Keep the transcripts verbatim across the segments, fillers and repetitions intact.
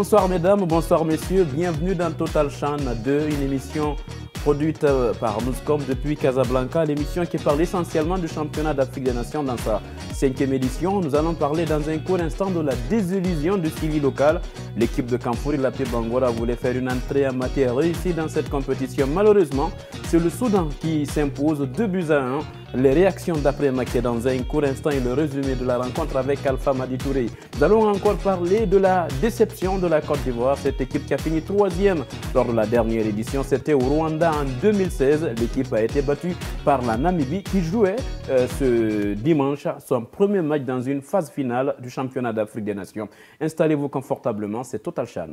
Bonsoir mesdames, bonsoir messieurs, bienvenue dans Total Chan deux, une émission produite par Newscom depuis Casablanca, l'émission qui parle essentiellement du championnat d'Afrique des Nations dans sa cinquième édition. Nous allons parler dans un court instant de la désillusion du Sili local. L'équipe de Kamfouri, la P. Bangora, voulait faire une entrée en matière réussie dans cette compétition. Malheureusement, c'est le Soudan qui s'impose deux buts à un. Les réactions d'après-match dans un court instant et le résumé de la rencontre avec Alpha Madi Touré. Nous allons encore parler de la déception de la Côte d'Ivoire, cette équipe qui a fini troisième lors de la dernière édition. C'était au Rwanda en deux mille seize. L'équipe a été battue par la Namibie qui jouait euh, ce dimanche son premier match dans une phase finale du championnat d'Afrique des Nations. Installez-vous confortablement, c'est Total Chan.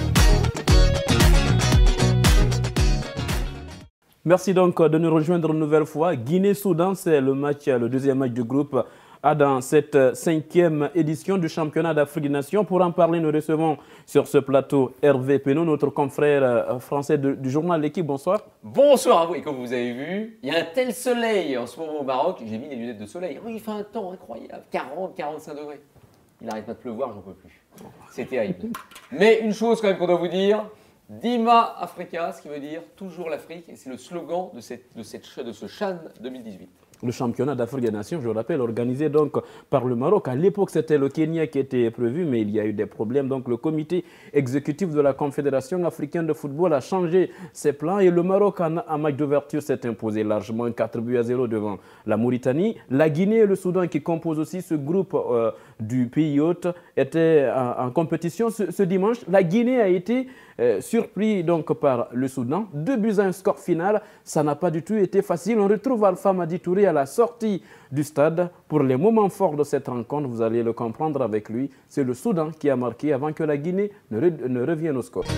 Merci donc de nous rejoindre une nouvelle fois. Guinée-Soudan, c'est le match, le deuxième match du groupe A dans cette cinquième édition du championnat d'Afrique des Nations. Pour en parler, nous recevons sur ce plateau Hervé Penaud, notre confrère français de, du journal L'Équipe. Bonsoir. Bonsoir à vous. Et comme vous avez vu, il y a un tel soleil en ce moment au Maroc. J'ai mis les lunettes de soleil. Oui, il fait un temps incroyable, quarante, quarante-cinq degrés. Il n'arrête pas de pleuvoir, j'en peux plus. C'est terrible. Mais une chose quand même qu'on doit vous dire. Dima Africa, ce qui veut dire toujours l'Afrique, et c'est le slogan de, cette, de, cette, de ce Chan deux mille dix-huit. Le championnat d'Afrique des Nations, je le rappelle, organisé donc par le Maroc. À l'époque, c'était le Kenya qui était prévu, mais il y a eu des problèmes. Donc, le comité exécutif de la Confédération africaine de football a changé ses plans et le Maroc, en, en match d'ouverture, s'est imposé largement quatre buts à zéro devant la Mauritanie. La Guinée et le Soudan, qui composent aussi ce groupe euh, du pays hôte, étaient en, en compétition ce, ce dimanche. La Guinée a été euh, surpris donc par le Soudan. Deux buts à un score final, ça n'a pas du tout été facile. On retrouve Alpha Madi Touré à la sortie du stade. Pour les moments forts de cette rencontre, vous allez le comprendre avec lui. C'est le Soudan qui a marqué avant que la Guinée ne, re ne revienne au score.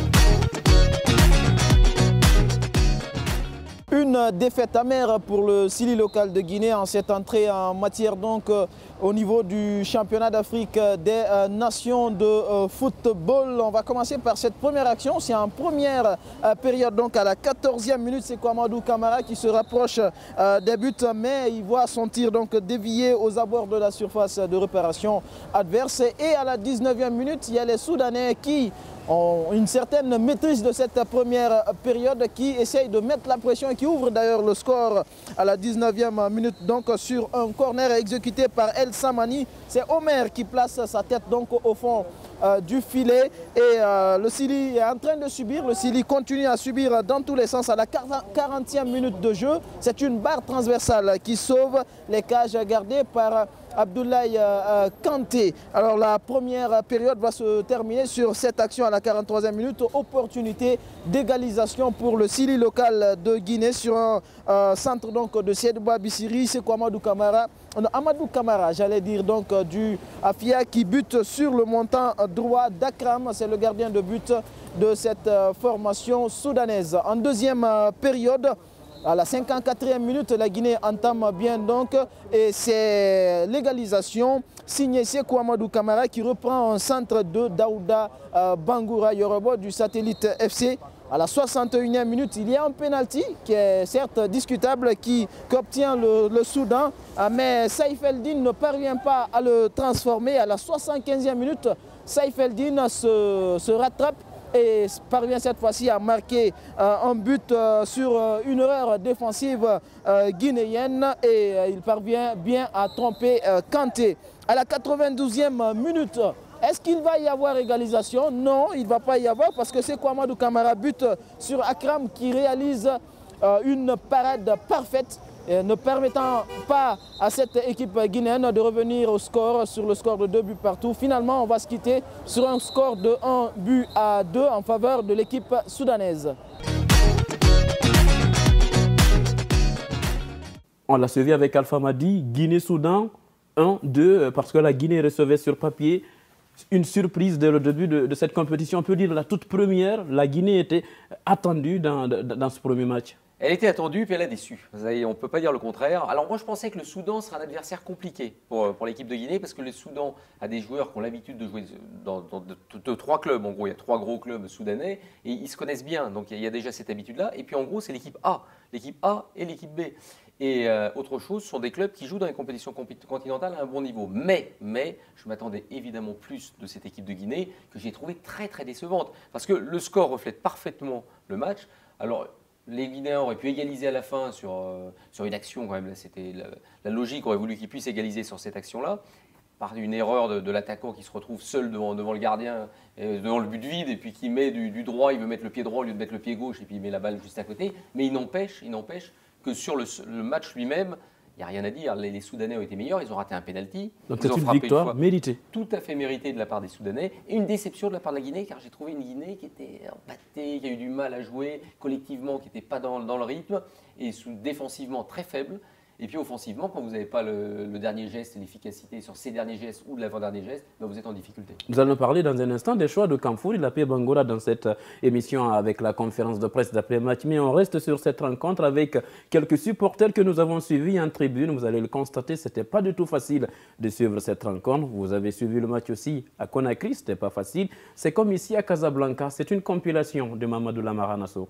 Une défaite amère pour le Sili local de Guinée en cette entrée en matière donc euh, au niveau du championnat d'Afrique des euh, nations de euh, football. On va commencer par cette première action. C'est en première euh, période, donc à la quatorzième minute, c'est Amadou Camara qui se rapproche euh, des buts, mais il voit son tir donc dévié aux abords de la surface de réparation adverse. Et à la dix-neuvième minute, il y a les Soudanais qui ont une certaine maîtrise de cette première période, qui essayent de mettre la pression et qui ouvre d'ailleurs le score à la dix-neuvième minute donc sur un corner exécuté par El Samani. C'est Omer qui place sa tête donc au fond euh, du filet et euh, le Sili est en train de subir. Le Sili continue à subir dans tous les sens à la quarantième minute de jeu. C'est une barre transversale qui sauve les cages gardées par Abdoulaye euh, Kanté. Alors la première période va se terminer sur cette action à la quarante-troisième minute. Opportunité d'égalisation pour le Sili local de Guinée sur un euh, centre donc de Siedouba Bissiri. C'est Amadou Camara. Non, Amadou Camara, j'allais dire donc du Afia qui bute sur le montant droit d'Akram. C'est le gardien de but de cette euh, formation soudanaise. En deuxième euh, période, à la cinquante-quatrième minute, la Guinée entame bien donc et c'est l'égalisation signée Sékou Amadou Camara qui reprend un centre de Daouda euh, Bangoura Yorobo du satellite F C. À la soixante et unième minute, il y a un penalty qui est certes discutable qui qu'obtient le, le Soudan, mais Saïf Eldin ne parvient pas à le transformer. À la soixante-quinzième minute, Saïf Eldin se, se rattrape et parvient cette fois-ci à marquer euh, un but euh, sur euh, une erreur défensive euh, guinéenne et euh, il parvient bien à tromper euh, Kanté. À la quatre-vingt-douzième minute, est-ce qu'il va y avoir égalisation? Non, il ne va pas y avoir parce que c'est Amadou Camara bute sur Akram qui réalise euh, une parade parfaite, ne permettant pas à cette équipe guinéenne de revenir au score sur le score de deux buts partout. Finalement, on va se quitter sur un score de un but à deux en faveur de l'équipe soudanaise. On l'a suivi avec Alpha Madi, Guinée-Soudan un deux, parce que la Guinée recevait sur papier une surprise dès le début de, de cette compétition. On peut dire la toute première, la Guinée était attendue dans, dans, dans ce premier match. Elle était attendue, puis elle a déçu. On ne peut pas dire le contraire. Alors moi, je pensais que le Soudan serait un adversaire compliqué pour, pour l'équipe de Guinée, parce que le Soudan a des joueurs qui ont l'habitude de jouer dans, dans de, de, de trois clubs. En gros, il y a trois gros clubs soudanais, et ils se connaissent bien. Donc il y a déjà cette habitude-là. Et puis en gros, c'est l'équipe A. L'équipe A et l'équipe B. Et euh, autre chose, ce sont des clubs qui jouent dans les compétitions continentales à un bon niveau. Mais, mais je m'attendais évidemment plus de cette équipe de Guinée que j'ai trouvé très très décevante. Parce que le score reflète parfaitement le match. Alors, les Guinéens auraient pu égaliser à la fin sur, euh, sur une action quand même. C'était la, la logique aurait voulu qu'ils puissent égaliser sur cette action-là. Par une erreur de, de l'attaquant qui se retrouve seul devant, devant le gardien, euh, devant le but vide, et puis qui met du, du droit, il veut mettre le pied droit au lieu de mettre le pied gauche, et puis il met la balle juste à côté. Mais il n'empêche, il n'empêche que sur le, le match lui-même, il n'y a rien à dire. Les, les Soudanais ont été meilleurs, ils ont raté un pénalty. Donc c'est une victoire une méritée. Tout à fait méritée de la part des Soudanais. Et une déception de la part de la Guinée, car j'ai trouvé une Guinée qui était empâtée, qui a eu du mal à jouer, collectivement, qui n'était pas dans, dans le rythme, et sous, défensivement très faible. Et puis offensivement, quand vous n'avez pas le, le dernier geste et l'efficacité sur ces derniers gestes ou de l'avant-dernier geste, ben vous êtes en difficulté. Nous allons parler dans un instant des choix de Kamfouri, la P. Bangura dans cette émission avec la conférence de presse d'après-match. Mais on reste sur cette rencontre avec quelques supporters que nous avons suivis en tribune. Vous allez le constater, ce n'était pas du tout facile de suivre cette rencontre. Vous avez suivi le match aussi à Conakry, ce n'était pas facile. C'est comme ici à Casablanca, c'est une compilation de Mamadou Lamara Nassau.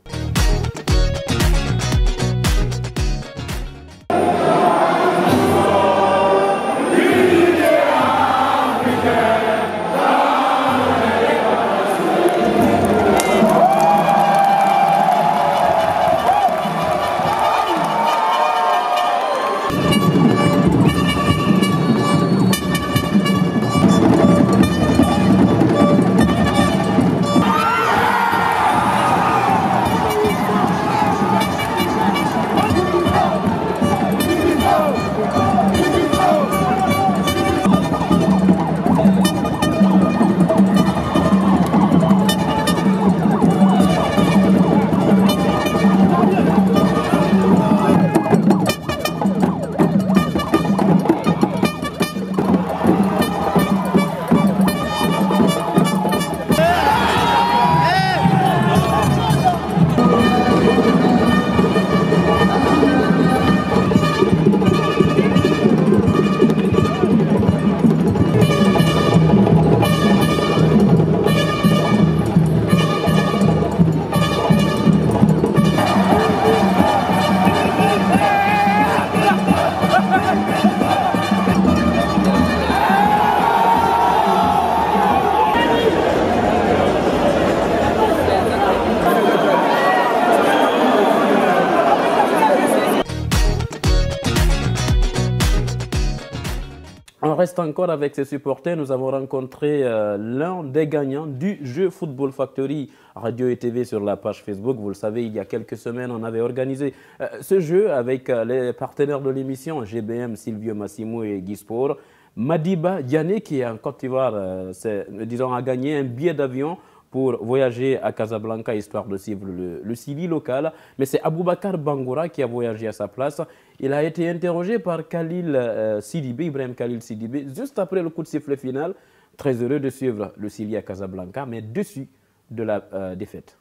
On reste encore avec ses supporters. Nous avons rencontré euh, l'un des gagnants du jeu Football Factory Radio et T V sur la page Facebook. Vous le savez, il y a quelques semaines, on avait organisé euh, ce jeu avec euh, les partenaires de l'émission, G B M, Silvio Massimo et Guy Sport. Madiba Diané, qui est en Côte d'Ivoire, euh, disons, a gagné un billet d'avion pour voyager à Casablanca, histoire de suivre le, le civil local. Mais c'est Aboubakar Bangoura qui a voyagé à sa place. Il a été interrogé par Khalil euh, Sidibé, Ibrahim Khalil Sidibé, juste après le coup de sifflet final. Très heureux de suivre le Cili à Casablanca, mais dessus de la euh, défaite.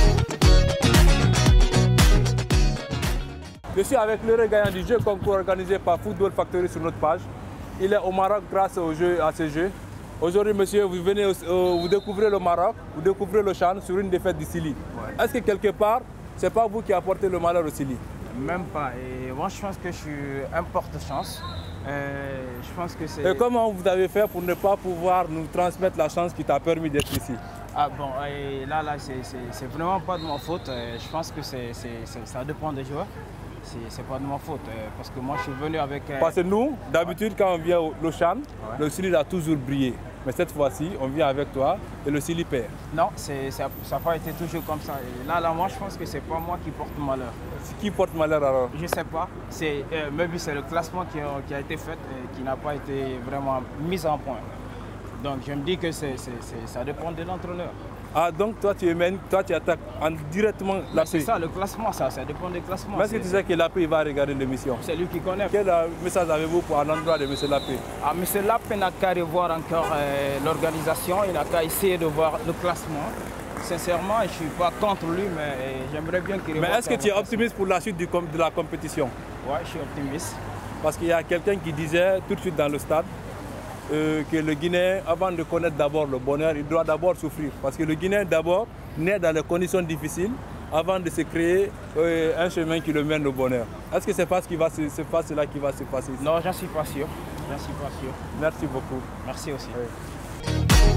Je suis avec le gagnant du jeu concours organisé par Football Factory sur notre page. Il est au Maroc grâce au jeu, à ce jeu. Aujourd'hui, monsieur, vous venez, euh, vous découvrez le Maroc, vous découvrez le Chan sur une défaite du Cili. Ouais. Est-ce que quelque part, ce n'est pas vous qui apportez le malheur au Cili? Même pas. Et moi, je pense que je suis un porte-chance. Euh, je pense que c'est... Et comment vous avez fait pour ne pas pouvoir nous transmettre la chance qui t'a permis d'être ici? Ah bon, et là, là c'est vraiment pas de ma faute. Je pense que c'est ça dépend des joueurs. C'est pas de ma faute, parce que moi je suis venu avec... Parce que nous, d'habitude, quand on vient au Chan, ouais. le Cili a toujours brillé. Mais cette fois-ci, on vient avec toi et le Cili perd. Non, ça n'a pas été toujours comme ça. Et là, là, moi, je pense que c'est pas moi qui porte malheur. Qui porte malheur alors? Je sais pas. C'est euh, maybe c'est le classement qui a, qui a été fait et qui n'a pas été vraiment mis en point. Donc je me dis que c'est ça dépend de l'entraîneur. Ah, donc toi tu mènes, toi tu attaques en directement la C'est ça, le classement, ça, ça dépend du classement. Mais est-ce que tu sais que Lapé va regarder l'émission? C'est lui qui connaît. Quel message avez-vous pour l'endroit de M. Lapé? Ah, M. Lapé n'a qu'à revoir encore euh, l'organisation, il n'a qu'à essayer de voir le classement. Sincèrement, je ne suis pas contre lui, mais j'aimerais bien qu'il revoie. Mais est-ce que tu es optimiste pour la suite du, de la compétition? Oui, je suis optimiste. Parce qu'il y a quelqu'un qui disait tout de suite dans le stade, Euh, que le Guinéen, avant de connaître d'abord le bonheur, il doit d'abord souffrir. Parce que le Guinéen, d'abord, naît dans des conditions difficiles avant de se créer euh, un chemin qui le mène au bonheur. Est-ce que c'est pas ce qui va se, se passer là qui va se passer ici? Non, j'en suis pas sûr. J'en suis pas sûr. Merci beaucoup. Merci aussi. Oui.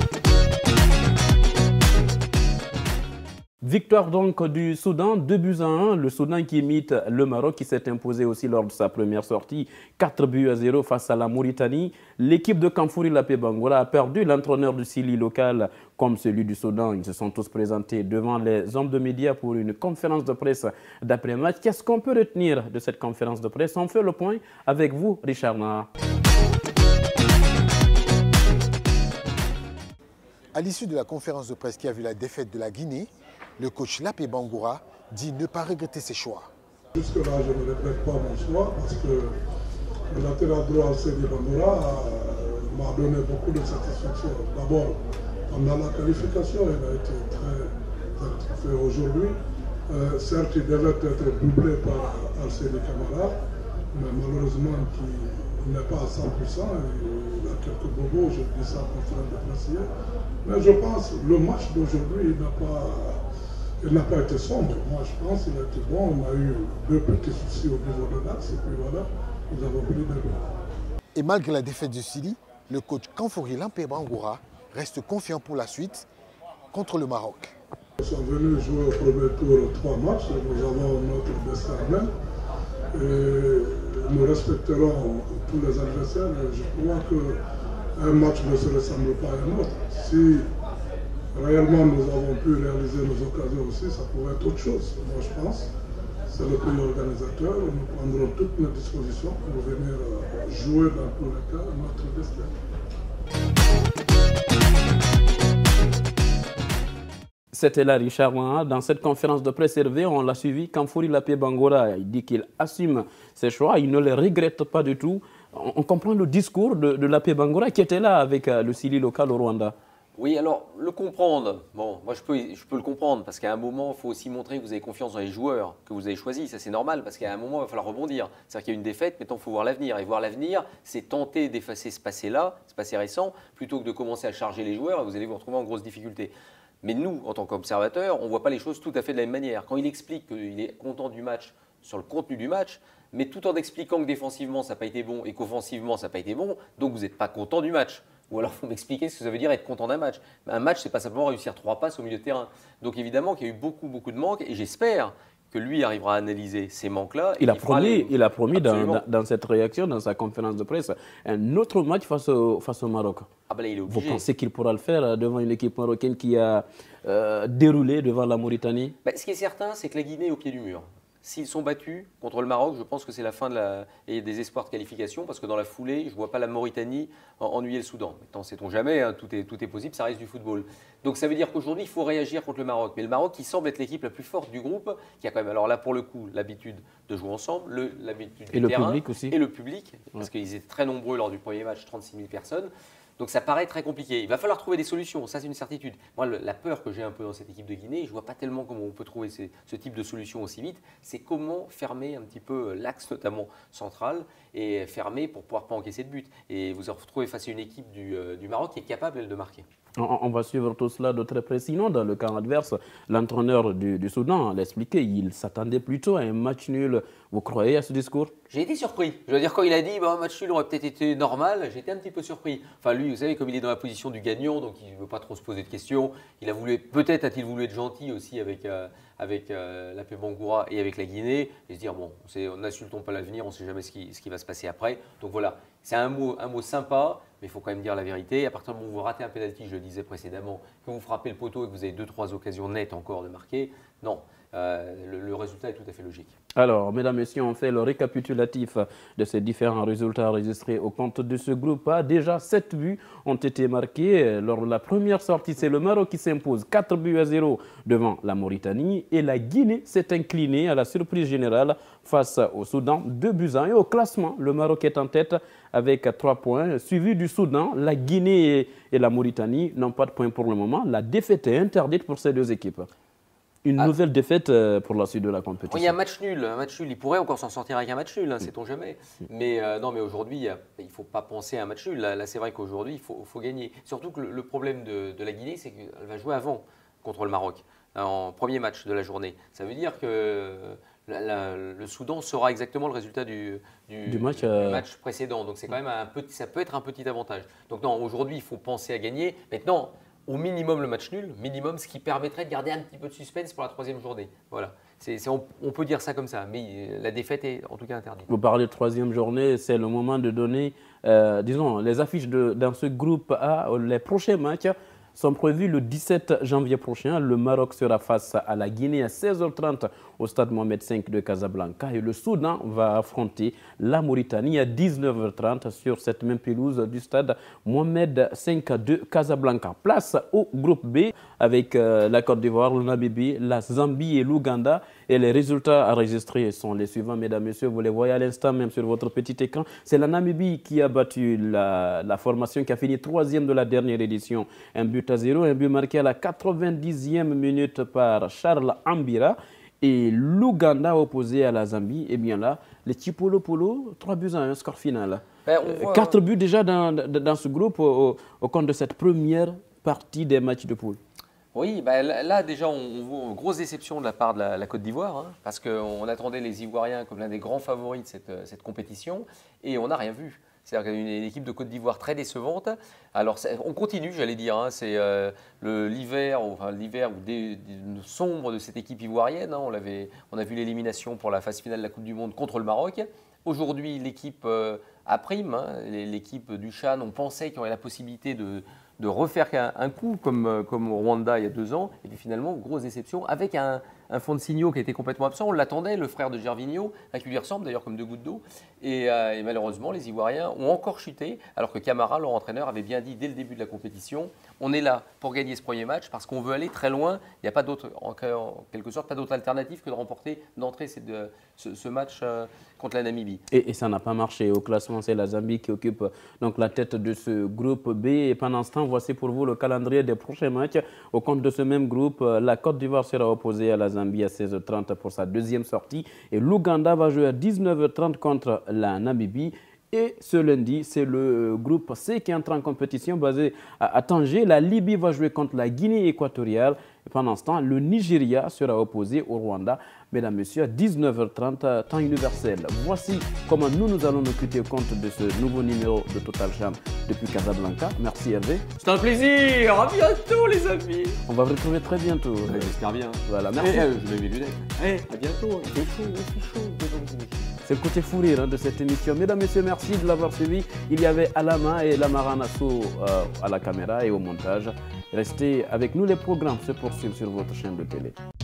Victoire donc du Soudan, deux buts à un. Le Soudan qui imite le Maroc qui s'est imposé aussi lors de sa première sortie, quatre buts à zéro face à la Mauritanie. L'équipe de Kamfouri Lapé Bangoura a perdu. L'entraîneur du Sili local comme celui du Soudan, ils se sont tous présentés devant les hommes de médias pour une conférence de presse d'après-match. Qu'est-ce qu'on peut retenir de cette conférence de presse? On fait le point avec vous, Richard Naha. À l'issue de la conférence de presse qui a vu la défaite de la Guinée, le coach Lapé Bangoura dit ne pas regretter ses choix. Jusque-là, je ne regrette pas mon choix parce que le latéral droit Seydi Bangoura m'a donné beaucoup de satisfaction. D'abord, pendant la qualification, il a été très actif aujourd'hui. Euh, certes, il devait être doublé par Al-Seydi Camara, mais malheureusement, il n'est pas à cent pour cent. Il a quelques bobos, je dis ça en train d'apprécier. Mais je pense que le match d'aujourd'hui, il n'a pas... Il n'a pas été sombre. Moi, je pense qu'il a été bon. On a eu deux petits soucis au niveau de l'axe. Et puis voilà, nous avons pris des buts. Et malgré la défaite du Sili, le coach Kamfouri Lapé Bangoura reste confiant pour la suite contre le Maroc. Nous sommes venus jouer au premier tour trois matchs. Nous avons notre destin même. Et nous respecterons tous les adversaires. Je crois qu'un match ne se ressemble pas à un autre. Si réellement, nous avons pu réaliser nos occasions aussi, ça pourrait être autre chose. Moi, je pense, c'est le pays organisateur. Nous prendrons toutes nos dispositions pour venir jouer dans tous les cas notre destin. C'était là Richard Naha. Dans cette conférence de presse Hervé, on l'a suivi. Kamfouri Lapé Bangoura, il dit qu'il assume ses choix, il ne les regrette pas du tout. On, on comprend le discours de, de Lapé Bangoura qui était là avec le Sili local au Rwanda. Oui, alors, le comprendre, bon, moi je peux, je peux le comprendre, parce qu'à un moment, il faut aussi montrer que vous avez confiance dans les joueurs que vous avez choisis. Ça, c'est normal, parce qu'à un moment, il va falloir rebondir. C'est-à-dire qu'il y a une défaite, maintenant, il faut voir l'avenir. Et voir l'avenir, c'est tenter d'effacer ce passé-là, ce passé récent, plutôt que de commencer à charger les joueurs, et vous allez vous retrouver en grosse difficulté. Mais nous, en tant qu'observateurs, on ne voit pas les choses tout à fait de la même manière. Quand il explique qu'il est content du match, sur le contenu du match, mais tout en expliquant que défensivement, ça n'a pas été bon, et qu'offensivement, ça n'a pas été bon, donc vous n'êtes pas content du match. Ou alors, il faut m'expliquer ce que ça veut dire être content d'un match. Un match, ce n'est pas simplement réussir trois passes au milieu de terrain. Donc évidemment qu'il y a eu beaucoup, beaucoup de manques et j'espère que lui arrivera à analyser ces manques-là. Il, il, il a promis dans, dans, dans cette réaction, dans sa conférence de presse, un autre match face au, face au Maroc. Ah ben là, il est obligé. Vous pensez qu'il pourra le faire devant une équipe marocaine qui a euh, déroulé devant la Mauritanie? Ben, ce qui est certain, c'est que la Guinée est au pied du mur. S'ils sont battus contre le Maroc, je pense que c'est la fin de la... et des espoirs de qualification, parce que dans la foulée, je ne vois pas la Mauritanie ennuyer le Soudan. Maintenant, sait-on jamais, hein, tout, est, tout est possible, ça reste du football. Donc ça veut dire qu'aujourd'hui, il faut réagir contre le Maroc. Mais le Maroc, qui semble être l'équipe la plus forte du groupe, qui a quand même, alors là pour le coup, l'habitude de jouer ensemble, l'habitude du et terrain, le public aussi. Et le public, parce ouais. qu'ils étaient très nombreux lors du premier match, trente-six mille personnes. Donc ça paraît très compliqué. Il va falloir trouver des solutions, ça c'est une certitude. Moi, le, la peur que j'ai un peu dans cette équipe de Guinée, je ne vois pas tellement comment on peut trouver ces, ce type de solution aussi vite, c'est comment fermer un petit peu l'axe notamment central et fermer pour pouvoir pas encaisser de but. Et vous vous retrouvez face à une équipe du, euh, du Maroc qui est capable, elle, de marquer. On, on va suivre tout cela de très près. Sinon, dans le camp adverse, l'entraîneur du, du Soudan l'a expliqué, il s'attendait plutôt à un match nul. Vous croyez à ce discours? J'ai été surpris. Je veux dire, quand il a dit bah, un match nul aurait peut-être été normal, j'ai été un petit peu surpris. Enfin, lui, vous savez, comme il est dans la position du gagnant, donc il ne veut pas trop se poser de questions. Il a voulu, peut-être a-t-il voulu être gentil aussi avec, euh, avec euh, Lapé Bangoura et avec la Guinée, et se dire bon, on n'insultons pas l'avenir, on ne sait jamais ce qui, ce qui va se passer après. Donc voilà, c'est un mot, un mot sympa, mais il faut quand même dire la vérité. À partir du moment où vous ratez un pénalty, je le disais précédemment, que vous frappez le poteau et que vous avez deux, trois occasions nettes encore de marquer, non. Euh, le, le résultat est tout à fait logique. Alors, mesdames, messieurs, on fait le récapitulatif de ces différents résultats enregistrés au compte de ce groupe A. Déjà, sept buts ont été marqués. Lors de la première sortie, c'est le Maroc qui s'impose quatre buts à zéro devant la Mauritanie. Et la Guinée s'est inclinée à la surprise générale face au Soudan, deux buts à un. Et au classement, le Maroc est en tête avec trois points, suivi du Soudan. La Guinée et, et la Mauritanie n'ont pas de points pour le moment. La défaite est interdite pour ces deux équipes. Une ah. nouvelle défaite pour la suite de la compétition. Il y a un match nul. Un match nul. Il pourrait encore s'en sortir avec un match nul, hein, sait-on jamais. Mais euh, non, mais aujourd'hui, il ne faut pas penser à un match nul. Là, là c'est vrai qu'aujourd'hui, il faut, faut gagner. Surtout que le, le problème de, de la Guinée, c'est qu'elle va jouer avant contre le Maroc. en premier match de la journée. Ça veut dire que la, la, le Soudan saura exactement le résultat du, du, du match, du euh... match précédent. Donc c'est quand même un petit, ça peut être un petit avantage. Donc non, aujourd'hui il faut penser à gagner. Maintenant, au minimum le match nul, minimum ce qui permettrait de garder un petit peu de suspense pour la troisième journée. Voilà. C'est, c'est, on, on peut dire ça comme ça, mais la défaite est en tout cas interdite. Vous parlez de troisième journée, c'est le moment de donner, euh, disons, les affiches de, dans ce groupe A. Les prochains matchs sont prévus le dix-sept janvier prochain. Le Maroc sera face à la Guinée à seize heures trente au stade Mohamed cinq de Casablanca. Et le Soudan va affronter la Mauritanie à dix-neuf heures trente sur cette même pelouse du stade Mohamed cinq de Casablanca. Place au groupe B avec euh, la Côte d'Ivoire, le Namibie, la Zambie et l'Ouganda. Et les résultats enregistrés sont les suivants, mesdames, messieurs. Vous les voyez à l'instant même sur votre petit écran. C'est la Namibie qui a battu la, la formation qui a fini troisième de la dernière édition. Un but à zéro, un but marqué à la quatre-vingt-dixième minute par Charles Ambira. Et l'Ouganda opposé à la Zambie, et eh bien là, les Chipolo Polo, trois buts à un, score final. Ben, voit, Quatre hein. buts déjà dans, dans ce groupe au, au compte de cette première partie des matchs de poule. Oui, bah là déjà on voit une grosse déception de la part de la, la Côte d'Ivoire, hein, parce qu'on attendait les Ivoiriens comme l'un des grands favoris de cette, cette compétition, et on n'a rien vu. C'est-à-dire qu'il y a une équipe de Côte d'Ivoire très décevante. Alors on continue, j'allais dire, hein, c'est euh, l'hiver enfin, l'hiver sombre de cette équipe ivoirienne. Hein, on, l'avait, on a vu l'élimination pour la phase finale de la Coupe du Monde contre le Maroc. Aujourd'hui, l'équipe euh, a prime, hein, l'équipe du Chan, on pensait qu'il y aurait la possibilité de de refaire un, un coup comme, comme au Rwanda il y a deux ans. Et puis finalement, grosse déception, avec un, un Fonsigno qui était complètement absent. On l'attendait, le frère de Gervinho, qui lui ressemble d'ailleurs comme deux gouttes d'eau. Et, euh, et malheureusement, les Ivoiriens ont encore chuté, alors que Camara, leur entraîneur, avait bien dit dès le début de la compétition, on est là pour gagner ce premier match parce qu'on veut aller très loin. Il n'y a pas d'autre, en, en quelque sorte, pas d'autre alternative que de remporter, d'entrer ce, ce match euh, contre la Namibie. Et, et ça n'a pas marché. Au classement, c'est la Zambie qui occupe donc la tête de ce groupe B. Et pendant ce temps, voici pour vous le calendrier des prochains matchs. Au compte de ce même groupe, la Côte d'Ivoire sera opposée à la Zambie à seize heures trente pour sa deuxième sortie. Et l'Ouganda va jouer à dix-neuf heures trente contre la Namibie. Et ce lundi, c'est le groupe C qui entre en compétition basé à Tanger. La Libye va jouer contre la Guinée équatoriale. Et pendant ce temps, le Nigeria sera opposé au Rwanda. Mesdames, Messieurs, à dix-neuf heures trente, temps universel. Voici comment nous, nous allons nous quitter compte de ce nouveau numéro de Total Champ depuis Casablanca. Merci Hervé. C'est un plaisir. À bientôt les amis. On va vous retrouver très bientôt. Ouais, j'espère bien. Voilà, merci. Eh, euh, je mets mes lunettes. Eh, à bientôt. Il fait chaud, il fait chaud. C'est le côté fou rire hein, de cette émission. Mesdames, Messieurs, merci de l'avoir suivi. Il y avait Alama et Lamara Nassou euh, à la caméra et au montage. Restez avec nous, les programmes se poursuivent sur votre chaîne de télé.